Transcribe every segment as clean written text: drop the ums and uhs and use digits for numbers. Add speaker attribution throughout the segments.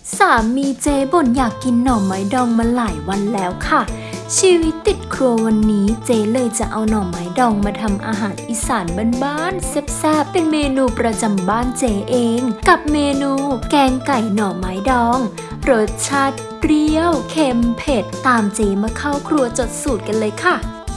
Speaker 1: สามีเจ๊บ่นอยากกินหน่อไม้ดองมาหลายวันแล้วค่ะชีวิตติดครัววันนี้เจ๊เลยจะเอาหน่อไม้ดองมาทำอาหารอีสานบ้านๆแซ่บๆเป็นเมนูประจำบ้านเจ๊เองกับเมนูแกงไก่หน่อไม้ดองรสชาติเปรี้ยวเค็มเผ็ดตามเจ๊มาเข้าครัวจดสูตรกันเลยค่ะ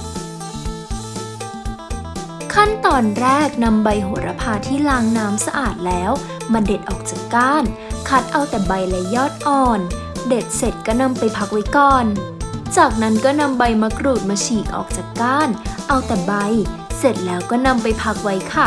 Speaker 1: ขั้นตอนแรกนำใบโหระพาที่ล้างน้ำสะอาดแล้วมาเด็ดออกจากก้านคัดเอาแต่ใบและยอดอ่อนเด็ดเสร็จก็นำไปพักไว้ก่อนจากนั้นก็นำใบมะกรูดมาฉีกออกจากก้านเอาแต่ใบเสร็จแล้วก็นำไปพักไว้ค่ะ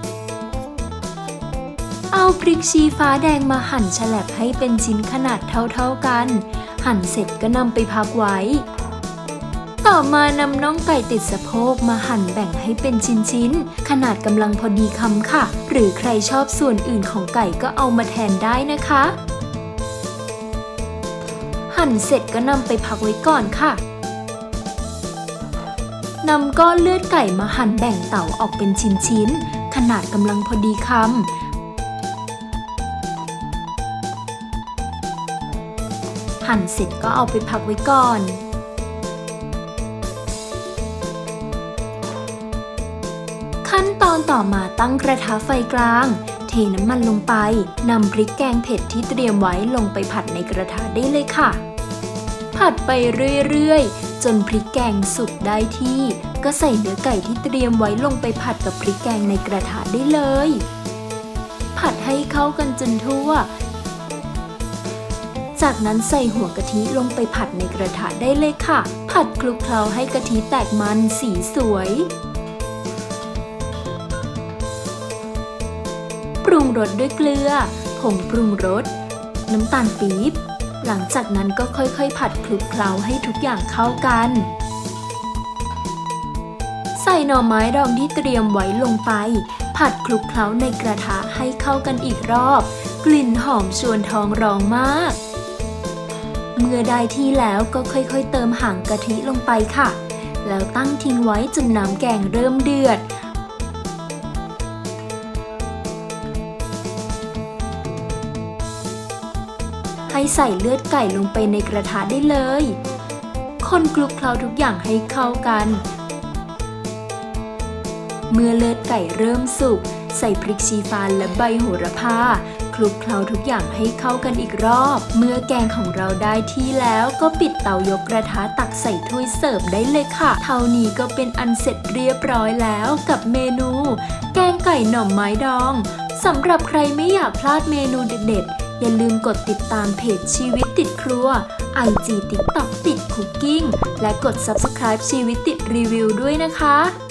Speaker 1: เอาพริกชี้ฟ้าแดงมาหั่นฉลับให้เป็นชิ้นขนาดเท่าๆกันหั่นเสร็จก็นำไปพักไว้ต่อมานำน่องไก่ติดสะโพกมาหั่นแบ่งให้เป็นชิ้นๆขนาดกำลังพอดีคำค่ะหรือใครชอบส่วนอื่นของไก่ก็เอามาแทนได้นะคะหั่นเสร็จก็นำไปพักไว้ก่อนค่ะนำก้อนเลือดไก่มาหั่นแบ่งเต๋าออกเป็นชิ้นๆขนาดกำลังพอดีคำหั่นเสร็จก็เอาไปพักไว้ก่อนขั้นตอนต่อมาตั้งกระทะไฟกลางเทน้ำมันลงไปนำพริกแกงเผ็ดที่เตรียมไว้ลงไปผัดในกระทะได้เลยค่ะผัดไปเรื่อยๆจนพริกแกงสุกได้ที่ก็ใส่เนื้อไก่ที่เตรียมไว้ลงไปผัดกับพริกแกงในกระทะได้เลยผัดให้เข้ากันจนทั่วจากนั้นใส่หัวกะทิลงไปผัดในกระทะได้เลยค่ะผัดคลุกเคล้าให้กะทิแตกมันสีสวยปรุงรสด้วยเกลือผงปรุงรสน้ำตาลปี๊บหลังจากนั้นก็ค่อยๆผัดคลุกเคล้าให้ทุกอย่างเข้ากันใส่หน่อไม้ดองที่เตรียมไว้ลงไปผัดคลุกเคล้าในกระทะให้เข้ากันอีกรอบกลิ่นหอมชวนท้องร้องมากเมื่อได้ที่แล้วก็ค่อยๆเติมหางกะทิลงไปค่ะแล้วตั้งทิ้งไว้จนน้ำแกงเริ่มเดือดให้ใส่เลือดไก่ลงไปในกระทะได้เลยคนคลุกเคล้าทุกอย่างให้เข้ากันเมื่อเลือดไก่เริ่มสุกใส่พริกชี้ฟ้าและใบโหระพาคลุกเคล้าทุกอย่างให้เข้ากันอีกรอบเมื่อแกงของเราได้ที่แล้วก็ปิดเตายกกระทะตักใส่ถ้วยเสิร์ฟได้เลยค่ะเท่านี้ก็เป็นอันเสร็จเรียบร้อยแล้วกับเมนูแกงไก่หน่อไม้ดองสำหรับใครไม่อยากพลาดเมนูเด็ดๆอย่าลืมกดติดตามเพจชีวิตติดครัว IG TikTok ติดคุกกิ้งและกด Subscribe ชีวิตติดรีวิวด้วยนะคะ